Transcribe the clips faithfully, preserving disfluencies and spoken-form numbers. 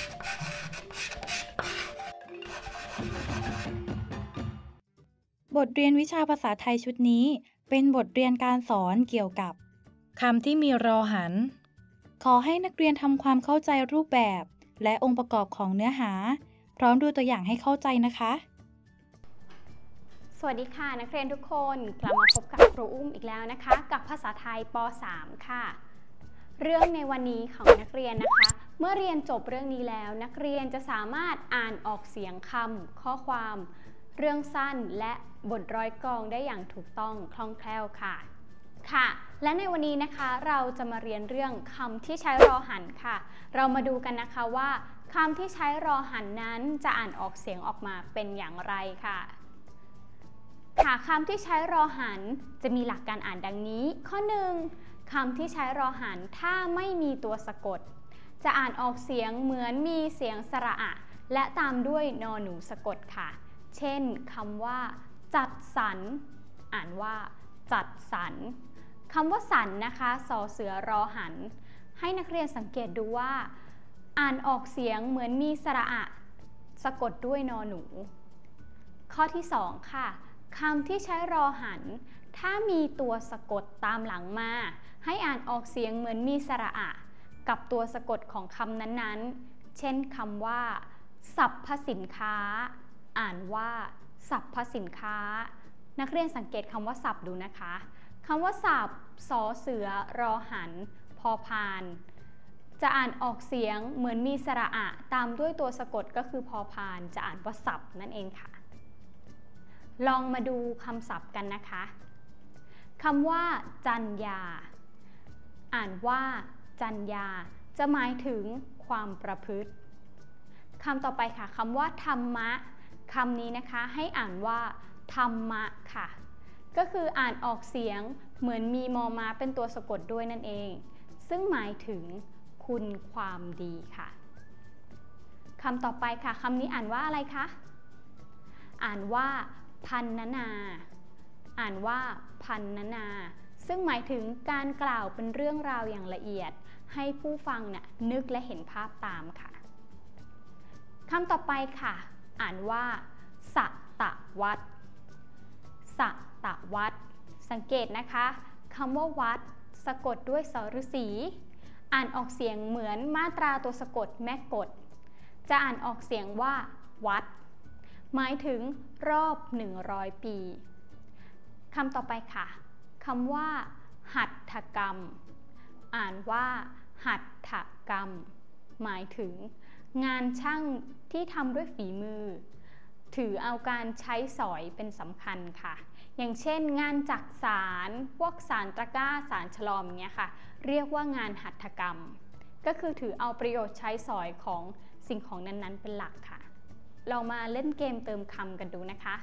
บทเรียนวิชาภาษาไทยชุดนี้เป็นบทเรียนการสอนเกี่ยวกับคำที่มีรอหันขอให้นักเรียนทำความเข้าใจรูปแบบและองค์ประกอบของเนื้อหาพร้อมดูตัวอย่างให้เข้าใจนะคะสวัสดีค่ะนักเรียนทุกคนกลับมาพบกับครูอุ้มอีกแล้วนะคะกับภาษาไทยป .สาม ค่ะเรื่องในวันนี้ของนักเรียนนะคะเมื่อเรียนจบเรื่องนี้แล้วนักเรียนจะสามารถอ่านออกเสียงคำข้อความเรื่องสั้นและบทร้อยกลองได้อย่างถูกต้องคล่องแคล่วค่ะค่ะและในวันนี้นะคะเราจะมาเรียนเรื่องคำที่ใช้รอหันค่ะเรามาดูกันนะคะว่าคำที่ใช้รอหันนั้นจะอ่านออกเสียงออกมาเป็นอย่างไรค่ะค่ะคำที่ใช้รอหันจะมีหลักการอ่านดังนี้ข้อหนึ่งคำที่ใช้รอหันถ้าไม่มีตัวสะกดจะอ่านออกเสียงเหมือนมีเสียงสระอะและตามด้วยนอหนูสะกดค่ะเช่นคำว่าจัดสรรอ่านว่าจัดสรรคำว่าสรรนะคะสอเสือรอหันให้นักเรียนสังเกตดูว่าอ่านออกเสียงเหมือนมีสระอะสะกดด้วยนอหนูข้อที่สองค่ะคำที่ใช้รอหันถ้ามีตัวสะกดตามหลังมาให้อ่านออกเสียงเหมือนมีสระอะกับตัวสะกดของคำนั้นๆเช่นคำว่าสรรพสินค้าอ่านว่าสรรพสินค้านักเรียนสังเกตคำว่าสับดูนะคะคำว่าสับสอเสือรอหันพอพานจะอ่านออกเสียงเหมือนมีสระอะตามด้วยตัวสะกดก็คือพอพานจะอ่านว่าสับนั่นเองค่ะลองมาดูคำศัพท์กันนะคะคำว่าจัญญาอ่านว่าจัญญาจะหมายถึงความประพฤติคำต่อไปค่ะคำว่าธรรมะคำนี้นะคะให้อ่านว่าธรรมะค่ะก็คืออ่านออกเสียงเหมือนมีมอม้าเป็นตัวสะกดด้วยนั่นเองซึ่งหมายถึงคุณความดีค่ะคำต่อไปค่ะคำนี้อ่านว่าอะไรคะอ่านว่าพันนานาอ่านว่าพันนานาซึ่งหมายถึงการกล่าวเป็นเรื่องราวอย่างละเอียดให้ผู้ฟังน่ะนึกและเห็นภาพตามค่ะคำต่อไปค่ะอ่านว่าสตวัตสตวัตสังเกตนะคะคำว่าวัดสะกดด้วยสฤษีอ่านออกเสียงเหมือนมาตราตัวสะกดแม่กฎจะอ่านออกเสียงว่าวัดหมายถึงรอบหนึ่งร้อยปีคำต่อไปค่ะคำว่าหัตถกรรมอ่านว่าหัตถกรรมหมายถึงงานช่างที่ทำด้วยฝีมือถือเอาการใช้สอยเป็นสำคัญค่ะอย่างเช่นงานจักสานพวกสารตะกร้าสารฉลอมเงี้ยค่ะเรียกว่างานหัตถกรรมก็คือถือเอาประโยชน์ใช้สอยของสิ่งของนั้นๆเป็นหลักค่ะเรามาเล่นเกมเติมคำกันดูนะคะ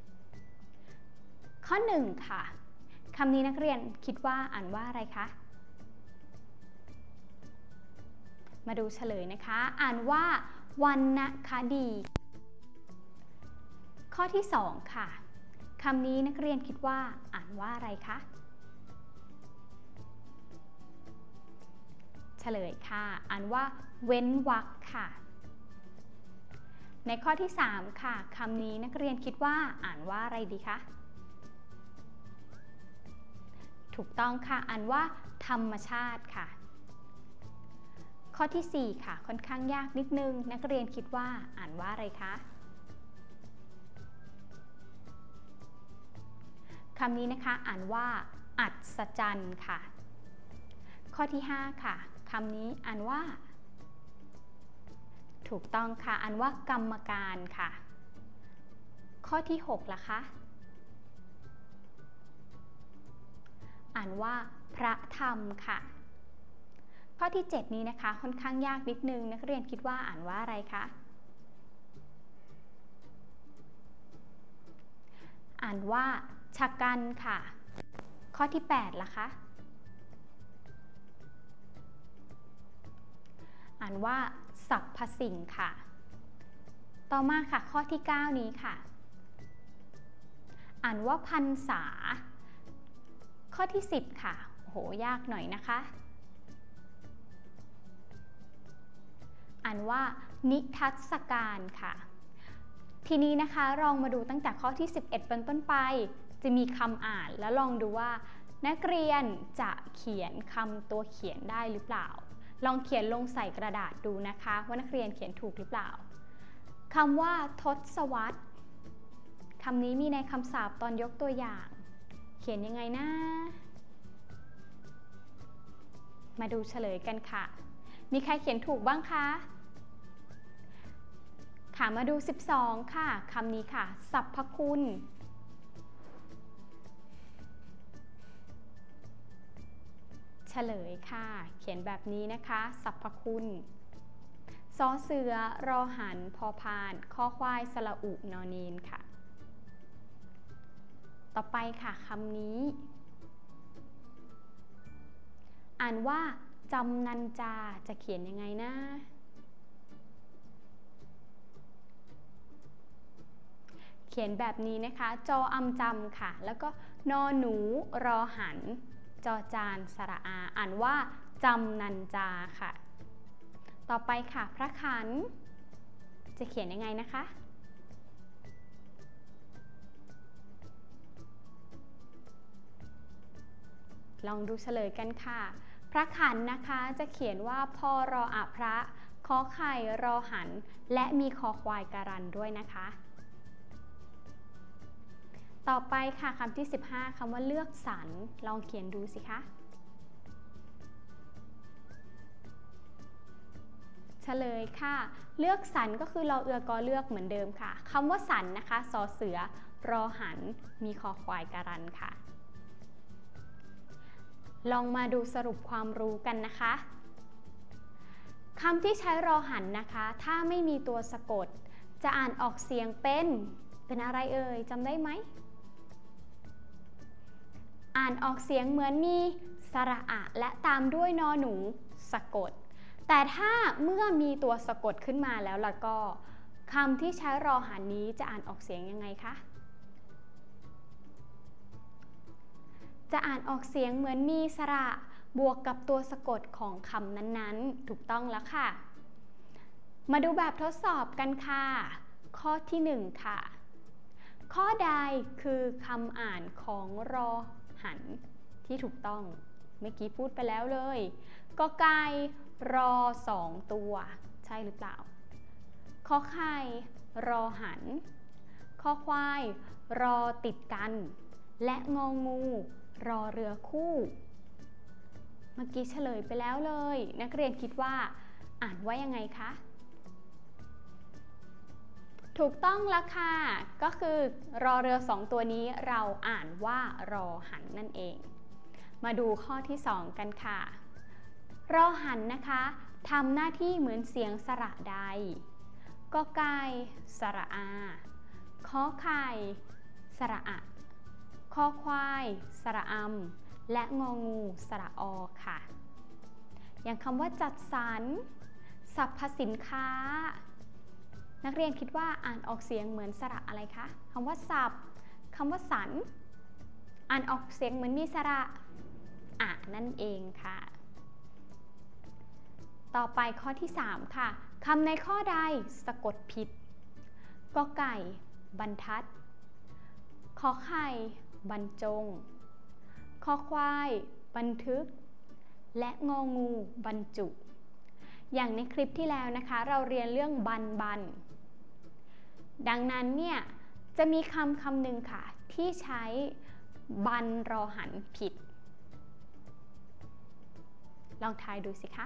ข้อหนึ่งค่ะคำนี้นักเรียนคิดว่าอ่านว่าอะไรคะมาดูเฉลยนะคะอ่านว่าวรรณคดีข้อที่สองค่ะคำนี้นักเรียนคิดว่าอ่านว่าอะไรคะเฉลยค่ะอ่านว่าเว้นวรรคค่ะในข้อที่สามค่ะคำนี้นักเรียนคิดว่าอ่านว่าอะไรดีคะถูกต้องค่ะอ่านว่าธรรมชาติค่ะข้อที่สี่ค่ะค่อนข้างยากนิดนึงนักเรียนคิดว่าอ่านว่าอะไรคะคำนี้นะคะอ่านว่าอัศจรรย์ค่ะข้อที่ห้าค่ะคำนี้อ่านว่าถูกต้องค่ะอ่านว่ากรรมการค่ะข้อที่หกล่ะคะอ่านว่าพระธรรมค่ะข้อที่เจ็ดนี้นะคะค่อนข้างยากนิดนึงนักเรียนคิดว่าอ่านว่าอะไรคะอ่านว่าชะกันค่ะข้อที่แปดล่ะคะอ่านว่าสรรพสิ่งค่ะต่อมาค่ะข้อที่เก้านี้ค่ะอ่านว่าพรรษาข้อที่สิบค่ะโอ้โหยากหน่อยนะคะอ่านว่านิทรรศการค่ะทีนี้นะคะลองมาดูตั้งแต่ข้อที่สิบเอ็ดเป็นต้นไปจะมีคำอ่านแล้วลองดูว่านักเรียนจะเขียนคำตัวเขียนได้หรือเปล่าลองเขียนลงใส่กระดาษดูนะคะว่านักเรียนเขียนถูกหรือเปล่าคำว่าทศวรรษคำนี้มีในคำศัพท์ตอนยกตัวอย่างเขียนยังไงนะมาดูเฉลยกันค่ะมีใครเขียนถูกบ้างคะค่ะมาดูสิบสองค่ะคำนี้ค่ะสรรพคุณเฉลยค่ะเขียนแบบนี้นะคะสรรพคุณซอเสือรอหันพอพานคอควายสระอุนอเนนค่ะต่อไปค่ะคำนี้อ่านว่าจำนันจาจะเขียนยังไงนะเขียนแบบนี้นะคะจออำจำค่ะแล้วก็นอหนูรอหันจอจานสระอาอ่านว่าจำนันจาค่ะต่อไปค่ะพระขันจะเขียนยังไงนะคะลองดูเฉลยกันค่ะพระขันนะคะจะเขียนว่าพอรออะพระขอไข่รอหันและมีคอควายการันด้วยนะคะต่อไปค่ะคำที่สิบห้าคำว่าเลือกสรรลองเขียนดูสิคะเฉลยค่ะเลือกสรรก็คือรอเอือกอเลือกเหมือนเดิมค่ะคำว่าสรรนะคะสอเสือรอหันมีคอควายการันค่ะลองมาดูสรุปความรู้กันนะคะคำที่ใช้รอหันนะคะถ้าไม่มีตัวสะกดจะอ่านออกเสียงเป็นเป็นอะไรเอ่ยจำได้ไหมอ่านออกเสียงเหมือนมีสระอะและตามด้วยนอหนูสะกดแต่ถ้าเมื่อมีตัวสะกดขึ้นมาแล้วล่ะก็คำที่ใช้รอหันนี้จะอ่านออกเสียงยังไงคะจะอ่านออกเสียงเหมือนมีสระบวกกับตัวสะกดของคำนั้นๆถูกต้องแล้วค่ะมาดูแบบทดสอบกันค่ะข้อที่หนึ่งค่ะข้อใดคือคำอ่านของรอหันที่ถูกต้องเมื่อกี้พูดไปแล้วเลยกอไก่รอสองตัวใช่หรือเปล่าขอไข่รอหันคอควายรอติดกันและงองูรอเรือคู่เมื่อกี้เฉลยไปแล้วเลยนักเรียนคิดว่าอ่านว่ายังไงคะถูกต้องแล้วค่ะก็คือรอเรือสองตัวนี้เราอ่านว่ารอหันนั่นเองมาดูข้อที่สองกันค่ะรอหันนะคะทำหน้าที่เหมือนเสียงสระใดกอไก่สระอาขอไข่สระอะคอควายสระอำและงองูสระอค่ะอย่างคำว่าจัดสรรสรรพสินค้านักเรียนคิดว่าอ่านออกเสียงเหมือนสระอะไรคะคำว่าสับคำว่าสรรอ่านออกเสียงเหมือนมีสระอะนั่นเองค่ะต่อไปข้อที่สามค่ะคำในข้อใดสะกดผิดกอไก่บรรทัดขอไข่บรรจงคอควายบันทึกและงองูบรรจุอย่างในคลิปที่แล้วนะคะเราเรียนเรื่องบันบันดังนั้นเนี่ยจะมีคำคำหนึ่งค่ะที่ใช้บันรอหันผิดลองทายดูสิคะ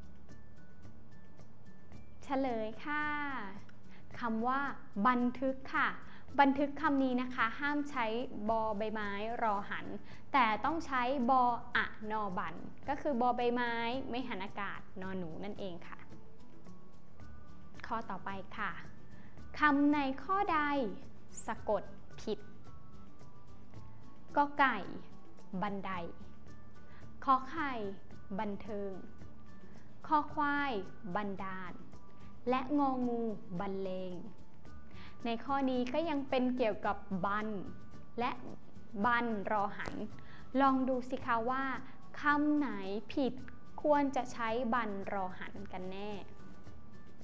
เฉลยค่ะคำว่าบันทึกค่ะบันทึกคำนี้นะคะห้ามใช้บอใบไม้รอหันแต่ต้องใช้บออะนอบันก็คือบอใบไม้ไม่หันอากาศนอหนูนั่นเองค่ะข้อต่อไปค่ะคำในข้อใดสะกดผิดกอไก่บันไดขอไข่บันเทิงคอควายบันดาลและงองูบรรเลงในข้อนี้ก็ยังเป็นเกี่ยวกับบันและบันรอหันลองดูสิคะว่าคำไหนผิดควรจะใช้บันรอหันกันแน่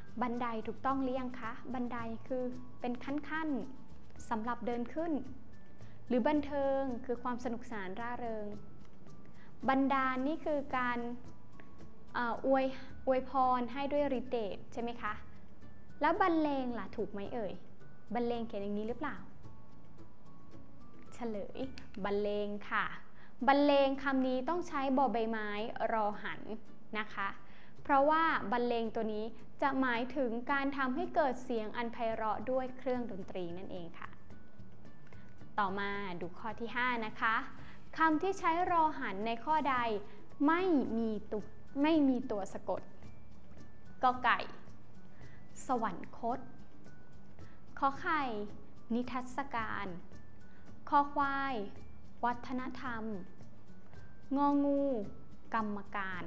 บันไดถูกต้องหรือยังคะบันไดคือเป็นขั้นๆสำหรับเดินขึ้นหรือบันเทิงคือความสนุกสนานร่าเริงบันดาลนี่คือการอวยอวยพรให้ด้วยฤทธิ์เดชใช่ไหมคะแล้วบรรเลงล่ะถูกไหมเอ่ยบรรเลงเขียนอย่างนี้หรือเปล่าเฉลยบรรเลงค่ะบรรเลงคำนี้ต้องใช้บอใบไม้รอหันนะคะเพราะว่าบรรเลงตัวนี้จะหมายถึงการทำให้เกิดเสียงอันไพเราะด้วยเครื่องดนตรีนั่นเองค่ะต่อมาดูข้อที่ห้านะคะคำที่ใช้รอหันในข้อใดไม่มีตัวไม่มีตัวสะกดกอไก่สวรรคตขอไข่นิทรรศการคอควายวัฒนธรรมงองูกรรมการ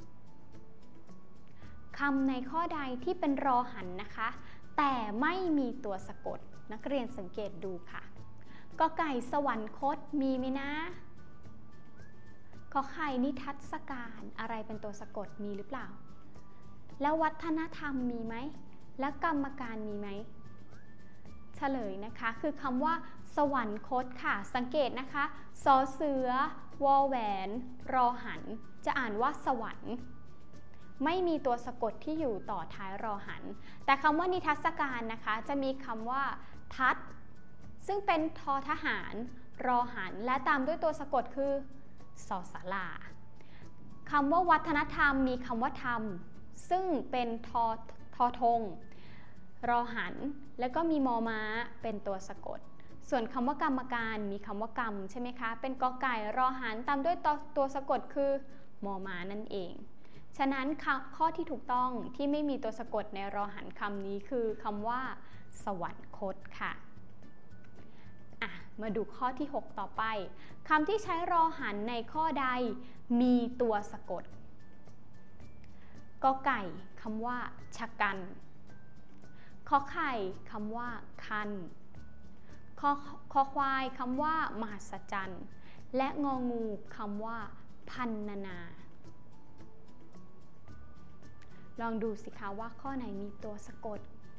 คำในข้อใดที่เป็นรอหันนะคะแต่ไม่มีตัวสะกดนักเรียนสังเกตดูค่ะกอไก่สวรรคตมีไหมนะขอไข่นิทรรศการอะไรเป็นตัวสะกดมีหรือเปล่าแล้ววัฒนธรรมมีไหมและกรรมการมีไหมเฉลยนะคะคือคำว่าสวรรคตค่ะสังเกตนะคะสอเสือวอแหวนรอหันจะอ่านว่าสวรรค์ไม่มีตัวสะกดที่อยู่ต่อท้ายรอหันแต่คำว่านิทรรศการนะคะจะมีคำว่าทัศซึ่งเป็นทอทหารรอหันและตามด้วยตัวสะกดคือสอศาลาคำว่าวัฒนธรรมมีคำว่าธรรมซึ่งเป็นทอทอธงรอหันแล้วก็มีมอม้าเป็นตัวสะกดส่วนคำว่ากรรมการมีคำว่ากรรมใช่ไหมคะเป็นกอไก่รอหันตามด้วยตัวตัวสะกดคือมอม้านั่นเองฉะนั้นข้อที่ถูกต้องที่ไม่มีตัวสะกดในรอหันคำนี้คือคำว่าสวรรคตค่ะมาดูข้อที่หกต่อไปคำที่ใช้รอหันในข้อใดมีตัวสะกดกอไก่คำว่าชะกันขอไข่คำว่าคันคอคอควายคำว่ามหัศจรรย์และงองูคำว่าพันนานาลองดูสิคะว่าข้อไหนมีตัวสะกด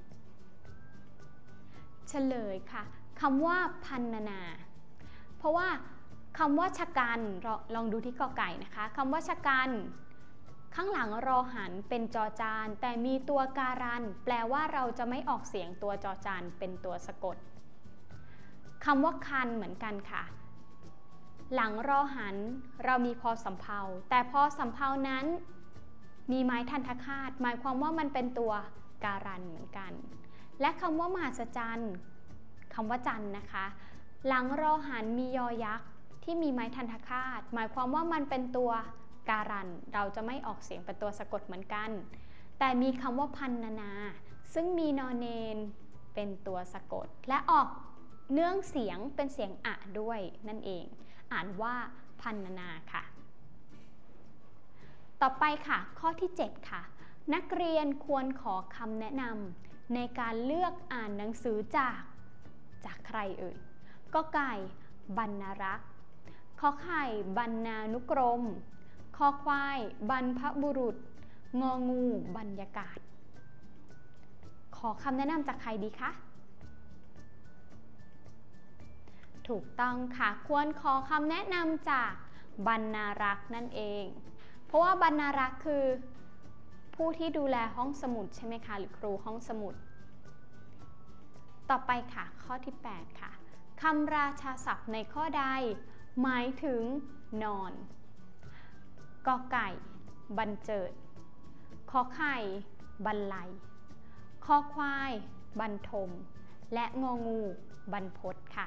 เฉลยค่ะคำว่าพันนานาเพราะว่าคำว่าชะกันลองดูที่กอไก่นะคะคำว่าชะกันข้างหลังรอหันเป็นจอจานแต่มีตัวการันแปลว่าเราจะไม่ออกเสียงตัวจอจานเป็นตัวสะกดคำว่าคันเหมือนกันค่ะหลังรอหันเรามีพอสำเภาแต่พอสำเภานั้นมีไม้ทันทคาตหมายความว่ามันเป็นตัวการันเหมือนกันและคำว่ามหัศจรรย์คำว่าจันนะคะหลังรอหันมียอยักษ์ที่มีไม้ทันทคาตหมายความว่ามันเป็นตัวการันเราจะไม่ออกเสียงเป็นตัวสะกดเหมือนกันแต่มีคำว่าพันนานาซึ่งมีนอเนนเป็นตัวสะกดและออกเนื่องเสียงเป็นเสียงอะด้วยนั่นเองอ่านว่าพันนานาค่ะต่อไปค่ะข้อที่เจ็ดค่ะนักเรียนควรขอคำแนะนำในการเลือกอ่านหนังสือจากจากใครเอ่ยกอไก่บรรณารักษ์ขอไข่บรรณานุกรมคอควายบรรพบุรุษงองูบรรยากาศขอคำแนะนำจากใครดีคะถูกต้องค่ะควรขอคำแนะนำจากบรรณารักษ์นั่นเองเพราะว่าบรรณารักษ์คือผู้ที่ดูแลห้องสมุดใช่ไหมคะหรือครูห้องสมุดต่อไปค่ะข้อที่แปดค่ะคำราชาศัพท์ในข้อใดหมายถึงนอนกอไก่บรรเจิดขอไข่บรรลัยคอควายบรรทมและงองูบรรพตค่ะ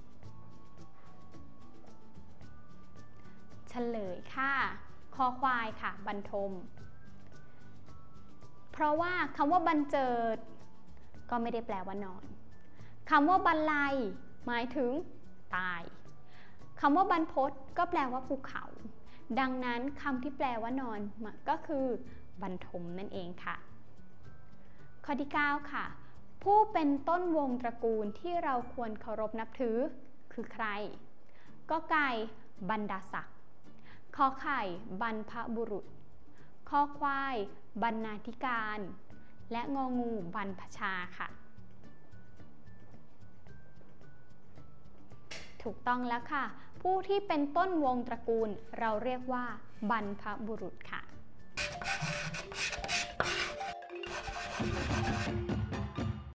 เฉลยค่ะคอควายค่ะบรรทมเพราะว่าคำว่าบรรเจิดก็ไม่ได้แปลว่านอนคำว่าบรรลัยหมายถึงตายคำว่าบรรพตก็แปลว่าภูเขาดังนั้นคำที่แปลว่านอนก็คือบรรทมนั่นเองค่ะข้อที่เก้าค่ะผู้เป็นต้นวงตระกูลที่เราควรเคารพนับถือคือใครกอไก่บรรดาศักดิ์ขอไข่บรรพบุรุษคอควายบรรณาธิการและงองูบรรพชาค่ะถูกต้องแล้วค่ะผู้ที่เป็นต้นวงตระกูลเราเรียกว่าบรรพบุรุษค่ะ